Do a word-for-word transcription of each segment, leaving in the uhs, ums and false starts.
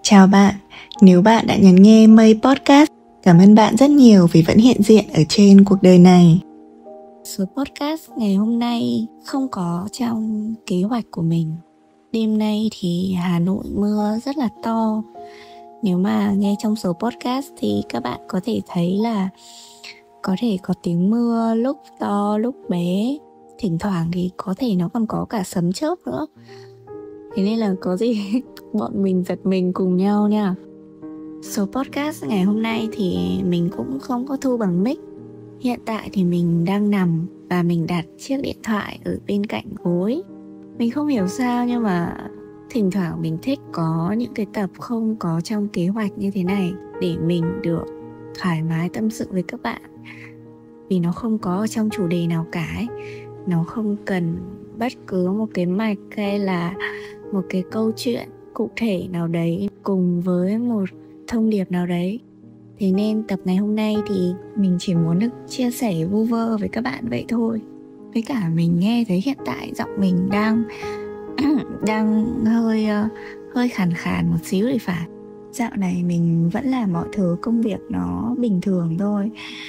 Chào bạn, nếu bạn đã nhấn nghe Mây Podcast, cảm ơn bạn rất nhiều vì vẫn hiện diện ở trên cuộc đời này. Số podcast ngày hôm nay không có trong kế hoạch của mình. Đêm nay thì Hà Nội mưa rất là to. Nếu mà nghe trong số podcast thì các bạn có thể thấy là có thể có tiếng mưa lúc to lúc bé. Thỉnh thoảng thì có thể nó còn có cả sấm chớp nữa. Thế nên là có gì bọn mình giật mình cùng nhau nha. Số podcast ngày hôm nay thì mình cũng không có thu bằng mic. Hiện tại thì mình đang nằm và mình đặt chiếc điện thoại ở bên cạnh gối. Mình không hiểu sao nhưng mà thỉnh thoảng mình thích có những cái tập không có trong kế hoạch như thế này để mình được thoải mái tâm sự với các bạn. Vì nó không có ở trong chủ đề nào cả ấy. Nó không cần bất cứ một cái mạch hay là một cái câu chuyện cụ thể nào đấy cùng với một thông điệp nào đấy. Thế nên tập ngày hôm nay thì mình chỉ muốn được chia sẻ vu vơ với các bạn vậy thôi. Với cả mình nghe thấy hiện tại giọng mình đang đang hơi uh, hơi khàn khàn một xíu thì phải. Dạo này mình vẫn làm mọi thứ công việc nó bình thường thôi.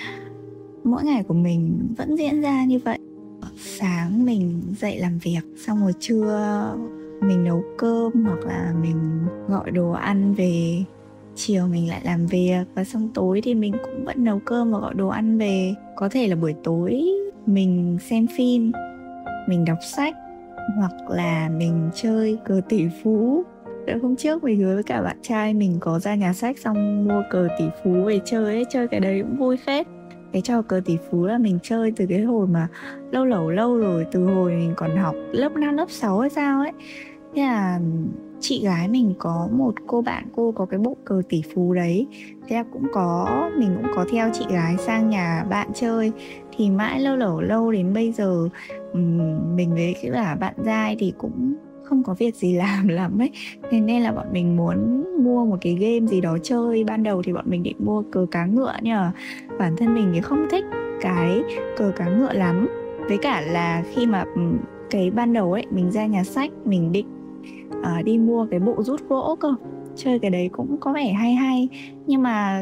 Mỗi ngày của mình vẫn diễn ra như vậy. Sáng mình dậy làm việc, xong rồi trưa mình nấu cơm hoặc là mình gọi đồ ăn về, chiều mình lại làm việc, và xong tối thì mình cũng vẫn nấu cơm và gọi đồ ăn về. Có thể là buổi tối mình xem phim, mình đọc sách, hoặc là mình chơi cờ tỷ phú. Đợt hôm trước mình hứa với cả bạn trai mình có ra nhà sách xong mua cờ tỷ phú về chơi ấy, chơi cái đấy cũng vui phết. Cái trò cờ tỷ phú là mình chơi từ cái hồi mà lâu lâu lâu rồi, từ hồi mình còn học lớp năm, lớp sáu hay sao ấy. Thế là chị gái mình có một cô bạn, cô có cái bộ cờ tỷ phú đấy. Thế là cũng có, mình cũng có theo chị gái sang nhà bạn chơi. Thì mãi lâu lâu lâu đến bây giờ mình với cái bà bạn giai thì cũng không có việc gì làm lắm ấy. Thế nên là bọn mình muốn mua một cái game gì đó chơi. Ban đầu thì bọn mình định mua cờ cá ngựa, nhưng mà bản thân mình thì không thích cái cờ cá ngựa lắm. Với cả là khi mà cái ban đầu ấy mình ra nhà sách, mình định uh, đi mua cái bộ rút gỗ cơ. Chơi cái đấy cũng có vẻ hay hay, nhưng mà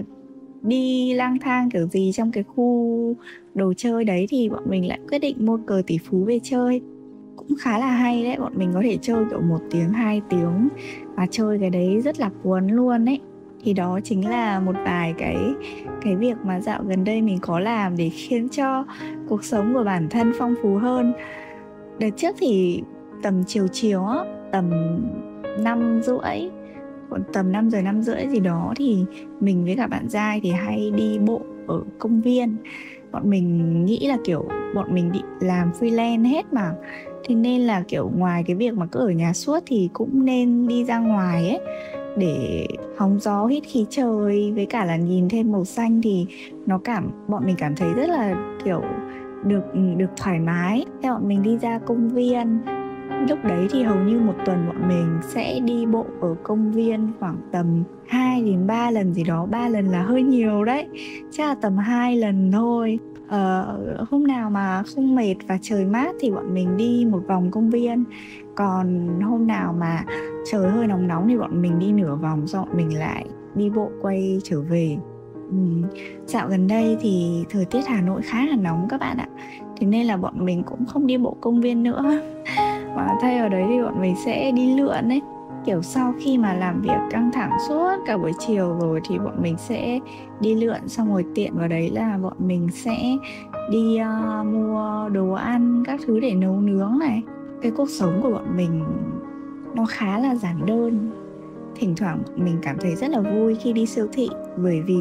đi lang thang kiểu gì trong cái khu đồ chơi đấy thì bọn mình lại quyết định mua cờ tỷ phú về chơi. Cũng khá là hay đấy, bọn mình có thể chơi kiểu một tiếng, hai tiếng và chơi cái đấy rất là cuốn luôn ấy. Thì đó chính là một vài cái cái việc mà dạo gần đây mình có làm để khiến cho cuộc sống của bản thân phong phú hơn. Đợt trước thì tầm chiều chiều á, tầm năm rưỡi, tầm năm giờ năm rưỡi gì đó thì mình với cả bạn giai thì hay đi bộ ở công viên. Bọn mình nghĩ là kiểu bọn mình định làm freelance hết mà, thế nên là kiểu ngoài cái việc mà cứ ở nhà suốt thì cũng nên đi ra ngoài ấy để hóng gió, hít khí trời, với cả là nhìn thêm màu xanh thì nó cảm bọn mình cảm thấy rất là kiểu được được thoải mái. Thế bọn mình đi ra công viên. Lúc đấy thì hầu như một tuần bọn mình sẽ đi bộ ở công viên khoảng tầm hai đến ba lần gì đó. ba lần là hơi nhiều đấy, chắc là tầm hai lần thôi. Ờ, hôm nào mà không mệt và trời mát thì bọn mình đi một vòng công viên. Còn hôm nào mà trời hơi nóng nóng thì bọn mình đi nửa vòng, xong bọn mình lại đi bộ quay trở về. Ừ. Dạo gần đây thì thời tiết Hà Nội khá là nóng các bạn ạ. Thế nên là bọn mình cũng không đi bộ công viên nữa, mà thay vào đấy thì bọn mình sẽ đi lượn ấy. Kiểu sau khi mà làm việc căng thẳng suốt cả buổi chiều rồi thì bọn mình sẽ đi lượn, xong rồi tiện vào đấy là bọn mình sẽ đi uh, mua đồ ăn các thứ để nấu nướng này. Cái cuộc sống của bọn mình nó khá là giản đơn. Thỉnh thoảng mình cảm thấy rất là vui khi đi siêu thị, bởi vì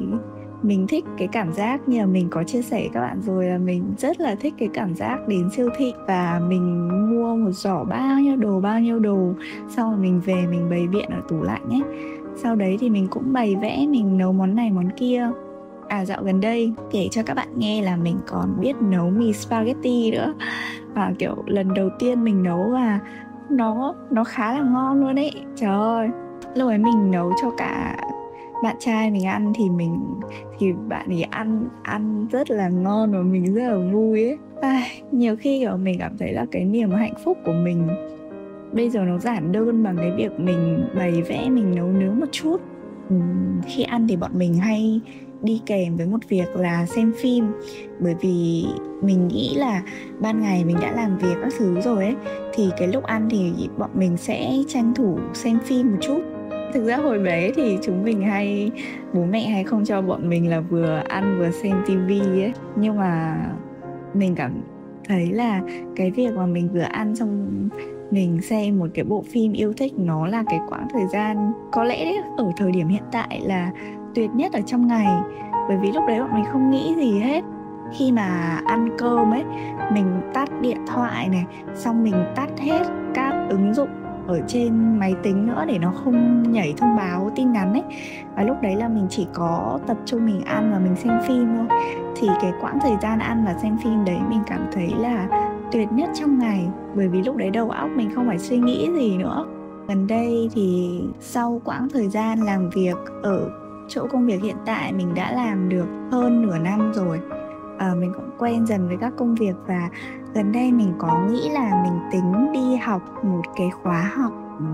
mình thích cái cảm giác, như là mình có chia sẻ với các bạn rồi, là mình rất là thích cái cảm giác đến siêu thị và mình mua một giỏ bao nhiêu đồ bao nhiêu đồ, xong rồi mình về mình bày biện ở tủ lạnh ấy. Sau đấy thì mình cũng bày vẽ, mình nấu món này món kia. À, dạo gần đây kể cho các bạn nghe là mình còn biết nấu mì spaghetti nữa. Và kiểu lần đầu tiên mình nấu và nó nó khá là ngon luôn ấy. Trời ơi, lúc ấy mình nấu cho cả bạn trai mình ăn thì mình thì bạn ấy ăn ăn rất là ngon và mình rất là vui ấy. À, nhiều khi kiểu mình cảm thấy là cái niềm hạnh phúc của mình bây giờ nó giản đơn bằng cái việc mình bày vẽ, mình nấu nướng một chút. uhm, Khi ăn thì bọn mình hay đi kèm với một việc là xem phim, bởi vì mình nghĩ là ban ngày mình đã làm việc các thứ rồi ấy, thì cái lúc ăn thì bọn mình sẽ tranh thủ xem phim một chút. Thực ra hồi bé thì chúng mình hay, bố mẹ hay không cho bọn mình là vừa ăn vừa xem tivi ấy, nhưng mà mình cảm thấy là cái việc mà mình vừa ăn xong mình xem một cái bộ phim yêu thích, nó là cái quãng thời gian có lẽ đấy, ở thời điểm hiện tại là tuyệt nhất ở trong ngày. Bởi vì lúc đấy bọn mình không nghĩ gì hết. Khi mà ăn cơm ấy, mình tắt điện thoại này, xong mình tắt hết các ứng dụng ở trên máy tính nữa để nó không nhảy thông báo tin nhắn ấy. Và lúc đấy là mình chỉ có tập trung mình ăn và mình xem phim thôi. Thì cái quãng thời gian ăn và xem phim đấy mình cảm thấy là tuyệt nhất trong ngày, bởi vì lúc đấy đầu óc mình không phải suy nghĩ gì nữa. Gần đây thì sau quãng thời gian làm việc ở chỗ công việc hiện tại, mình đã làm được hơn nửa năm rồi. à, Mình cũng quen dần với các công việc, và gần đây mình có nghĩ là mình tính đi học một cái khóa học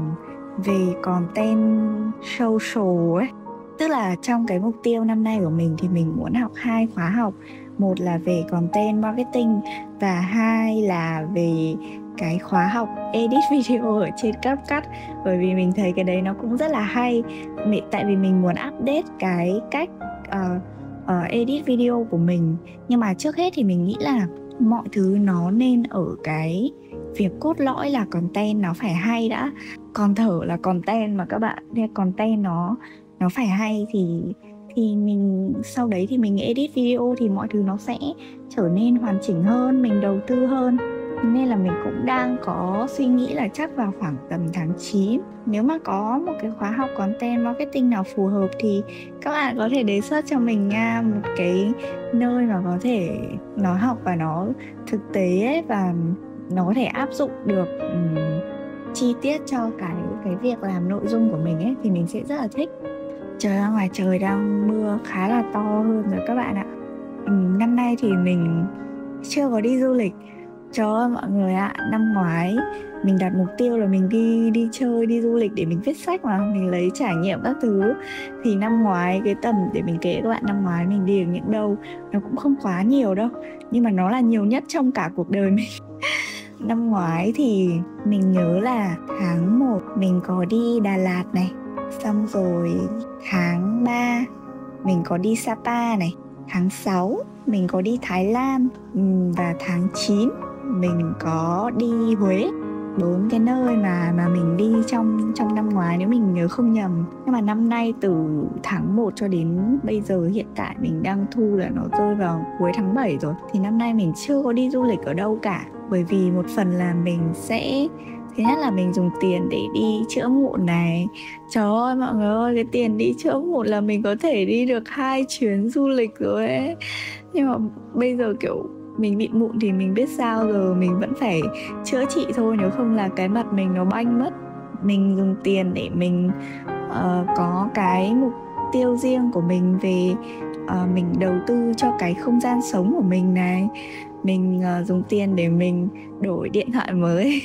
về content social ấy. Tức là trong cái mục tiêu năm nay của mình thì mình muốn học hai khóa học. Một là về content marketing và hai là về cái khóa học edit video ở trên CapCut. Bởi vì mình thấy cái đấy nó cũng rất là hay. Tại vì mình muốn update cái cách uh, uh, edit video của mình. Nhưng mà trước hết thì mình nghĩ là mọi thứ nó nên ở cái việc cốt lõi là content nó phải hay đã. Còn thở là content mà các bạn, content nó nó phải hay thì thì mình sau đấy thì mình edit video thì mọi thứ nó sẽ trở nên hoàn chỉnh hơn, mình đầu tư hơn. Nên là mình cũng đang có suy nghĩ là chắc vào khoảng tầm tháng chín, nếu mà có một cái khóa học content marketing nào phù hợp thì các bạn có thể đề xuất cho mình nha, một cái nơi mà có thể nó học và nó thực tế ấy, và nó có thể áp dụng được um, chi tiết cho cái cái việc làm nội dung của mình ấy, thì mình sẽ rất là thích. Trời ơi, ngoài trời đang mưa khá là to hơn rồi các bạn ạ. ừ, Năm nay thì mình chưa có đi du lịch. Trời ơi mọi người ạ, năm ngoái mình đặt mục tiêu là mình đi đi chơi, đi du lịch để mình viết sách mà, mình lấy trải nghiệm các thứ. Thì năm ngoái, cái tầm để mình kể các bạn, năm ngoái mình đi được những đâu, nó cũng không quá nhiều đâu, nhưng mà nó là nhiều nhất trong cả cuộc đời mình. Năm ngoái thì mình nhớ là tháng một mình có đi Đà Lạt này, xong rồi tháng ba mình có đi Sapa này, tháng sáu mình có đi Thái Lan, và tháng chín mình có đi Huế. Bốn cái nơi mà mà mình đi trong trong năm ngoái nếu mình nhớ không nhầm. Nhưng mà năm nay từ tháng một cho đến bây giờ, hiện tại mình đang thu là nó rơi vào cuối tháng bảy rồi, thì năm nay mình chưa có đi du lịch ở đâu cả. Bởi vì một phần là mình sẽ, thứ nhất là mình dùng tiền để đi chữa mụn này. Trời ơi mọi người ơi, cái tiền đi chữa mụn là mình có thể đi được hai chuyến du lịch rồi ấy. Nhưng mà bây giờ kiểu mình bị mụn thì mình biết sao giờ, mình vẫn phải chữa trị thôi, nếu không là cái mặt mình nó banh mất. Mình dùng tiền để mình uh, có cái mục tiêu riêng của mình về uh, mình đầu tư cho cái không gian sống của mình này. Mình uh, dùng tiền để mình đổi điện thoại mới.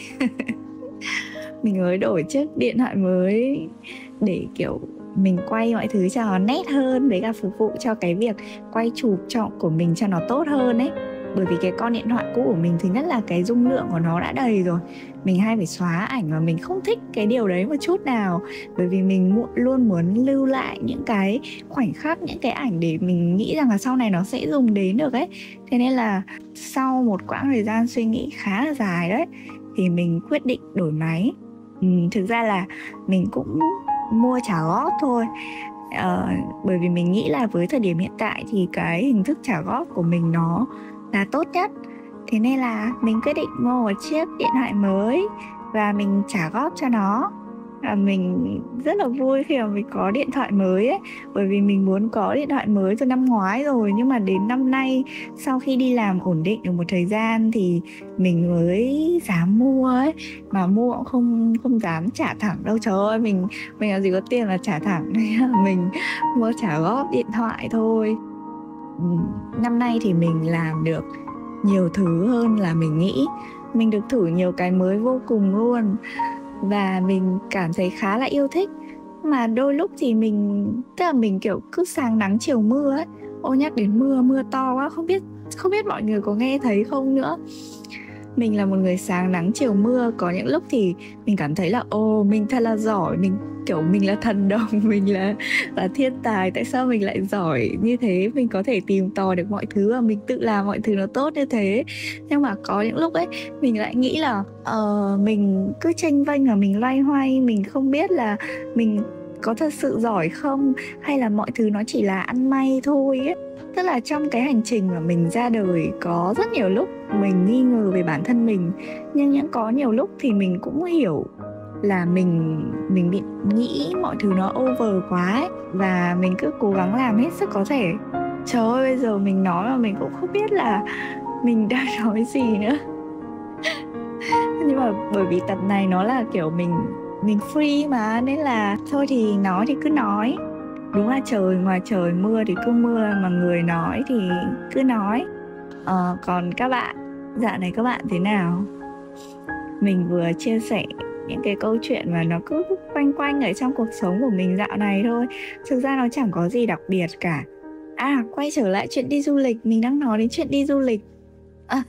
Mình mới đổi chiếc điện thoại mới để kiểu mình quay mọi thứ cho nó nét hơn, với cả phục vụ cho cái việc quay chụp cho của mình cho nó tốt hơn ấy. Bởi vì cái con điện thoại cũ của mình, thứ nhất là cái dung lượng của nó đã đầy rồi, mình hay phải xóa ảnh và mình không thích cái điều đấy một chút nào. Bởi vì mình luôn muốn lưu lại những cái khoảnh khắc, những cái ảnh để mình nghĩ rằng là sau này nó sẽ dùng đến được ấy. Thế nên là sau một quãng thời gian suy nghĩ khá là dài đấy, thì mình quyết định đổi máy. ừ, Thực ra là mình cũng mua trả góp thôi. Ờ, bởi vì mình nghĩ là với thời điểm hiện tại thì cái hình thức trả góp của mình nó là tốt nhất. Thế nên là mình quyết định mua một chiếc điện thoại mới và mình trả góp cho nó. Và mình rất là vui khi mà mình có điện thoại mới ấy. Bởi vì mình muốn có điện thoại mới từ năm ngoái rồi, nhưng mà đến năm nay sau khi đi làm ổn định được một thời gian thì mình mới dám mua ấy. Mà mua cũng không không dám trả thẳng đâu. Trời ơi, mình mình làm gì có tiền là trả thẳng. Mình mua trả góp điện thoại thôi. Năm nay thì mình làm được nhiều thứ hơn là mình nghĩ. Mình được thử nhiều cái mới vô cùng luôn. và mình cảm thấy khá là yêu thích. Mà đôi lúc thì mình, tức là mình kiểu cứ sáng nắng chiều mưa ấy. Ô, nhắc đến mưa, mưa to quá, không biết không biết mọi người có nghe thấy không nữa. Mình là một người sáng nắng chiều mưa. Có những lúc thì mình cảm thấy là ồ, mình thật là giỏi, mình kiểu mình là thần đồng, mình là, là thiên tài. Tại sao mình lại giỏi như thế, mình có thể tìm tòi được mọi thứ và mình tự làm mọi thứ nó tốt như thế. Nhưng mà có những lúc ấy, mình lại nghĩ là uh, mình cứ chênh vênh và mình loay hoay, mình không biết là mình có thật sự giỏi không, hay là mọi thứ nó chỉ là ăn may thôi ấy. Tức là trong cái hành trình mà mình ra đời, có rất nhiều lúc mình nghi ngờ về bản thân mình, nhưng những có nhiều lúc thì mình cũng hiểu là mình mình bị nghĩ mọi thứ nó over quá ấy, và mình cứ cố gắng làm hết sức có thể. Trời ơi, bây giờ mình nói mà mình cũng không biết là mình đang nói gì nữa. Nhưng mà bởi vì tập này nó là kiểu mình mình free mà, nên là thôi thì nói thì cứ nói. Đúng là trời ngoài trời mưa thì cứ mưa, mà người nói thì cứ nói. Ờ, còn các bạn, dạo này các bạn thế nào? Mình vừa chia sẻ những cái câu chuyện mà nó cứ quanh quanh ở trong cuộc sống của mình dạo này thôi. Thực ra nó chẳng có gì đặc biệt cả. À, quay trở lại chuyện đi du lịch. Mình đang nói đến chuyện đi du lịch. À,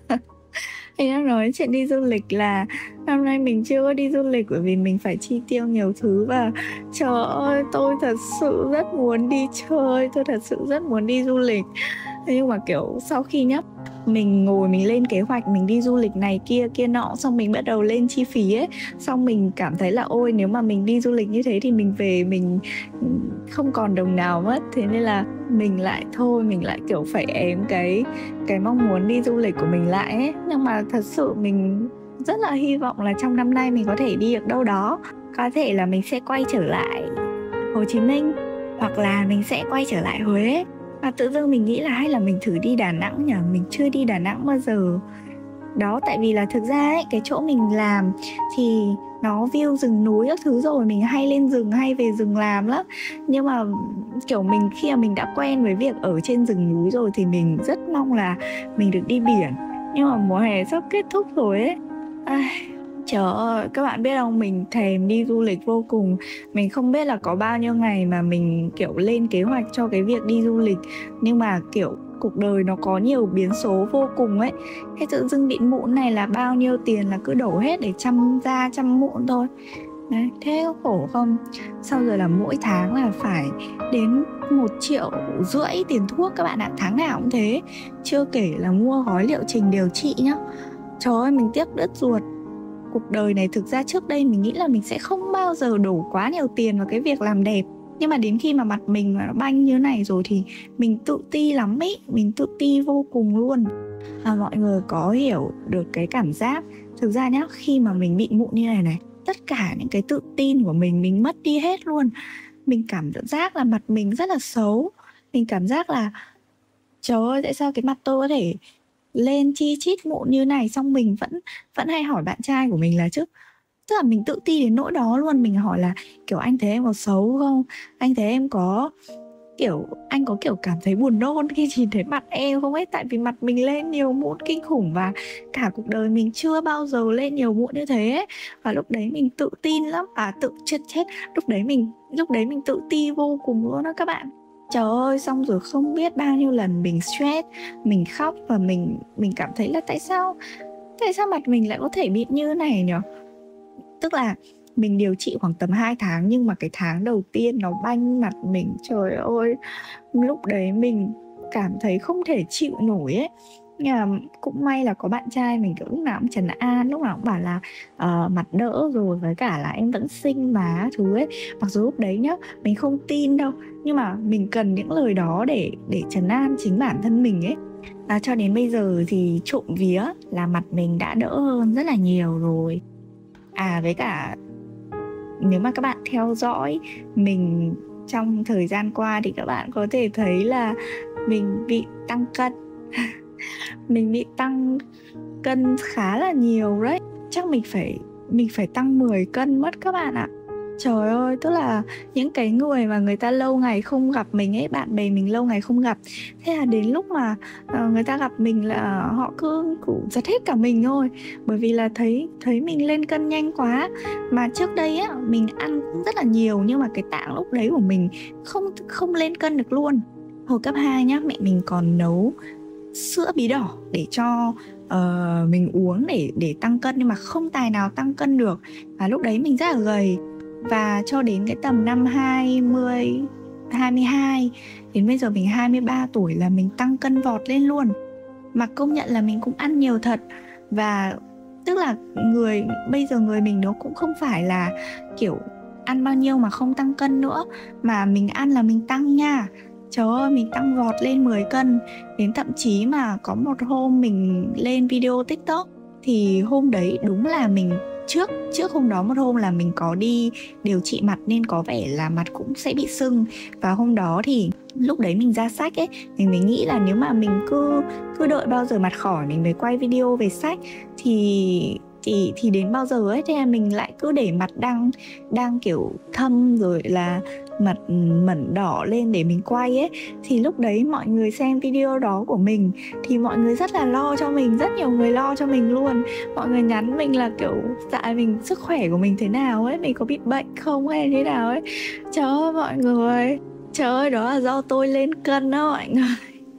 mình đang nói đến chuyện đi du lịch là năm nay mình chưa có đi du lịch bởi vì mình phải chi tiêu nhiều thứ. Và trời ơi, tôi thật sự rất muốn đi chơi, tôi thật sự rất muốn đi du lịch. Nhưng mà kiểu sau khi nhá, mình ngồi mình lên kế hoạch mình đi du lịch này kia kia nọ, xong mình bắt đầu lên chi phí ấy, xong mình cảm thấy là ôi, nếu mà mình đi du lịch như thế thì mình về mình không còn đồng nào mất. Thế nên là mình lại thôi, mình lại kiểu phải ém cái cái mong muốn đi du lịch của mình lại ấy. Nhưng mà thật sự mình rất là hy vọng là trong năm nay mình có thể đi được đâu đó. Có thể là mình sẽ quay trở lại Hồ Chí Minh, hoặc là mình sẽ quay trở lại Huế. Và tự dưng mình nghĩ là hay là mình thử đi Đà Nẵng nhỉ, mình chưa đi Đà Nẵng bao giờ. Đó, tại vì là thực ra ấy, cái chỗ mình làm thì nó view rừng núi các thứ rồi, mình hay lên rừng, hay về rừng làm lắm. Nhưng mà kiểu mình khi mà mình đã quen với việc ở trên rừng núi rồi thì mình rất mong là mình được đi biển. Nhưng mà mùa hè sắp kết thúc rồi ấy. Ai... Trời ơi, các bạn biết không, mình thèm đi du lịch vô cùng. Mình không biết là có bao nhiêu ngày mà mình kiểu lên kế hoạch cho cái việc đi du lịch. Nhưng mà kiểu cuộc đời nó có nhiều biến số vô cùng ấy. Thế tự dưng bị mụn này là bao nhiêu tiền là cứ đổ hết để chăm da chăm mụn thôi. Đấy, thế có khổ không? Sau rồi là mỗi tháng là phải đến một triệu rưỡi tiền thuốc các bạn ạ. Tháng nào cũng thế. Chưa kể là mua gói liệu trình điều trị nhá. Trời ơi, mình tiếc đứt ruột. Cuộc đời này thực ra trước đây mình nghĩ là mình sẽ không bao giờ đổ quá nhiều tiền vào cái việc làm đẹp. Nhưng mà đến khi mà mặt mình mà nó banh như này rồi thì mình tự ti lắm ý. Mình tự ti vô cùng luôn. À, mọi người có hiểu được cái cảm giác. Thực ra nhá, khi mà mình bị mụn như này này, tất cả những cái tự tin của mình Mình mất đi hết luôn. Mình cảm giác là mặt mình rất là xấu. Mình cảm giác là trời ơi, tại sao cái mặt tôi có thể lên chi chít mụn như này. Xong mình vẫn vẫn hay hỏi bạn trai của mình là chứ, tức là mình tự ti đến nỗi đó luôn. Mình hỏi là kiểu anh thấy em có xấu không, anh thấy em có kiểu anh có kiểu cảm thấy buồn nôn khi nhìn thấy mặt em không ấy. Tại vì mặt mình lên nhiều mụn kinh khủng, và cả cuộc đời mình chưa bao giờ lên nhiều mụn như thế ấy. Và lúc đấy mình tự tin lắm. À tự chết chết Lúc đấy mình lúc đấy mình tự ti vô cùng luôn đó các bạn. Trời ơi, xong rồi không biết bao nhiêu lần mình stress, mình khóc và mình mình cảm thấy là tại sao tại sao mặt mình lại có thể bị như này nhỉ? Tức là mình điều trị khoảng tầm hai tháng, nhưng mà cái tháng đầu tiên nó banh mặt mình. Trời ơi, lúc đấy mình cảm thấy không thể chịu nổi ấy. Nhưng mà cũng may là có bạn trai mình kiểu lúc nào cũng trấn an, lúc nào cũng bảo là uh, mặt đỡ rồi, với cả là em vẫn xinh mà thứ ấy. Mặc dù lúc đấy nhá, mình không tin đâu, nhưng mà mình cần những lời đó để để trấn an chính bản thân mình ấy. Và cho đến bây giờ thì trộm vía là mặt mình đã đỡ hơn rất là nhiều rồi. À, với cả nếu mà các bạn theo dõi mình trong thời gian qua thì các bạn có thể thấy là mình bị tăng cân. Mình bị tăng cân khá là nhiều đấy. Chắc mình phải mình phải tăng mười cân mất các bạn ạ. Trời ơi, tức là những cái người mà người ta lâu ngày không gặp mình ấy, bạn bè mình lâu ngày không gặp, thế là đến lúc mà uh, người ta gặp mình là họ cứ cụ giật hết cả mình thôi. Bởi vì là thấy thấy mình lên cân nhanh quá. Mà trước đây á, mình ăn cũng rất là nhiều, nhưng mà cái tạng lúc đấy của mình không không lên cân được luôn. Hồi cấp hai nhá, mẹ mình còn nấu sữa bí đỏ để cho uh, mình uống để để tăng cân, nhưng mà không tài nào tăng cân được. Và lúc đấy mình rất là gầy. Và cho đến cái tầm năm hai mươi, hai mươi hai, đến bây giờ mình hai mươi ba tuổi là mình tăng cân vọt lên luôn. Mà công nhận là mình cũng ăn nhiều thật. Và tức là người bây giờ người mình nó cũng không phải là kiểu ăn bao nhiêu mà không tăng cân nữa, mà mình ăn là mình tăng nha. Trời ơi, mình tăng vọt lên mười cân. Đến thậm chí mà có một hôm mình lên video TikTok, thì hôm đấy đúng là mình Trước trước hôm đó một hôm là mình có đi điều trị mặt, nên có vẻ là mặt cũng sẽ bị sưng. Và hôm đó thì lúc đấy mình ra sách ấy, mình mới nghĩ là nếu mà mình cứ cứ đợi bao giờ mặt khỏi mình mới quay video về sách thì thì thì đến bao giờ ấy. Thế là mình lại cứ để mặt đang đang kiểu thâm rồi là mặt mẩn đỏ lên để mình quay ấy. Thì lúc đấy mọi người xem video đó của mình thì mọi người rất là lo cho mình, rất nhiều người lo cho mình luôn. Mọi người nhắn mình là kiểu dạ mình sức khỏe của mình thế nào ấy, mình có bị bệnh không hay thế nào ấy. Trời ơi mọi người, trời ơi đó là do tôi lên cân đó mọi người.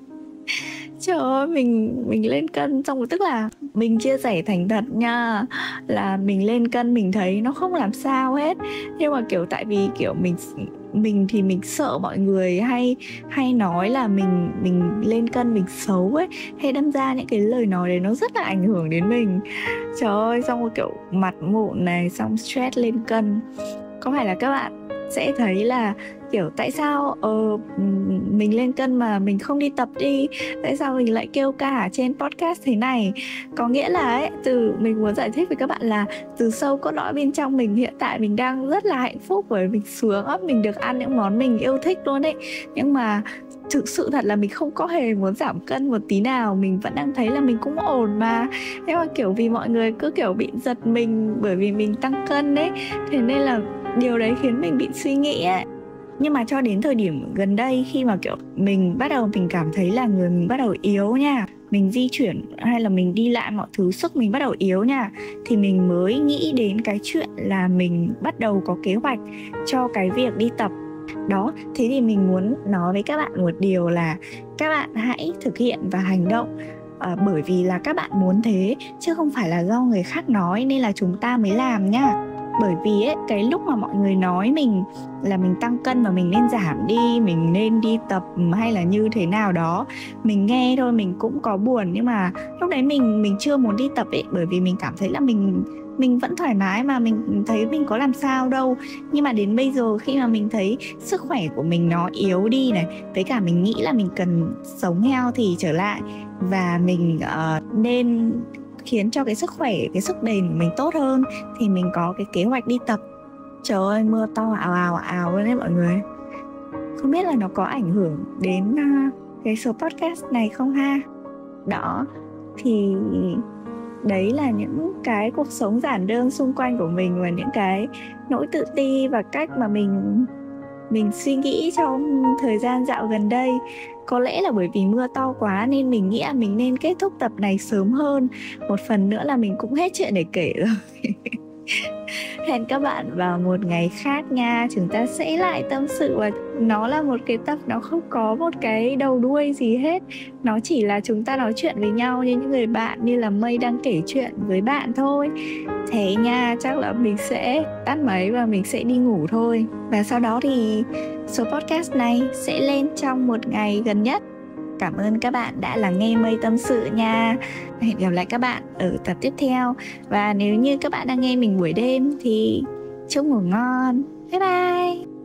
Trời ơi, mình mình lên cân xong rồi, tức là mình chia sẻ thành thật nha, là mình lên cân mình thấy nó không làm sao hết. Nhưng mà kiểu tại vì kiểu mình mình thì mình sợ mọi người hay hay nói là mình mình lên cân mình xấu ấy, hay đâm ra những cái lời nói đấy nó rất là ảnh hưởng đến mình. Trời ơi, xong rồi kiểu mặt mụn này, xong stress lên cân. Có phải là các bạn sẽ thấy là kiểu tại sao uh, mình lên cân mà mình không đi tập đi, tại sao mình lại kêu ca trên podcast thế này. Có nghĩa là ấy, từ mình muốn giải thích với các bạn là từ sâu cốt lõi bên trong mình hiện tại mình đang rất là hạnh phúc, bởi mình sướng lắm, mình được ăn những món mình yêu thích luôn ấy. Nhưng mà thực sự thật là mình không có hề muốn giảm cân một tí nào, mình vẫn đang thấy là mình cũng ổn mà. Nhưng mà kiểu vì mọi người cứ kiểu bị giật mình bởi vì mình tăng cân đấy, thế nên là điều đấy khiến mình bị suy nghĩ ấy. Nhưng mà cho đến thời điểm gần đây, khi mà kiểu mình bắt đầu mình cảm thấy là người mình bắt đầu yếu nha, mình di chuyển hay là mình đi lại mọi thứ sức mình bắt đầu yếu nha, thì mình mới nghĩ đến cái chuyện là mình bắt đầu có kế hoạch cho cái việc đi tập đó. Thế thì mình muốn nói với các bạn một điều là các bạn hãy thực hiện và hành động, à, bởi vì là các bạn muốn thế, chứ không phải là do người khác nói nên là chúng ta mới làm nha. Bởi vì ấy, cái lúc mà mọi người nói mình là mình tăng cân và mình nên giảm đi, mình nên đi tập hay là như thế nào đó, mình nghe thôi mình cũng có buồn. Nhưng mà lúc đấy mình mình chưa muốn đi tập ấy, bởi vì mình cảm thấy là mình mình vẫn thoải mái mà, mình thấy mình có làm sao đâu. Nhưng mà đến bây giờ khi mà mình thấy sức khỏe của mình nó yếu đi này, với cả mình nghĩ là mình cần sống healthy trở lại, và mình uh, nên khiến cho cái sức khỏe, cái sức bền của mình tốt hơn, thì mình có cái kế hoạch đi tập. Trời ơi, mưa to ào ào ào luôn đấy mọi người. Không biết là nó có ảnh hưởng đến uh, cái số podcast này không ha. Đó, thì đấy là những cái cuộc sống giản đơn xung quanh của mình, và những cái nỗi tự ti và cách mà mình mình suy nghĩ trong thời gian dạo gần đây. Có lẽ là bởi vì mưa to quá nên mình nghĩ là mình nên kết thúc tập này sớm hơn. Một phần nữa là mình cũng hết chuyện để kể rồi. Hẹn các bạn vào một ngày khác nha. Chúng ta sẽ lại tâm sự, và nó là một cái tập nó không có một cái đầu đuôi gì hết. Nó chỉ là chúng ta nói chuyện với nhau như những người bạn, như là Mây đang kể chuyện với bạn thôi. Thế nha, chắc là mình sẽ tắt máy và mình sẽ đi ngủ thôi. Và sau đó thì số podcast này sẽ lên trong một ngày gần nhất. Cảm ơn các bạn đã lắng nghe Mây tâm sự nha. Hẹn gặp lại các bạn ở tập tiếp theo. Và nếu như các bạn đang nghe mình buổi đêm thì chúc ngủ ngon. Bye bye.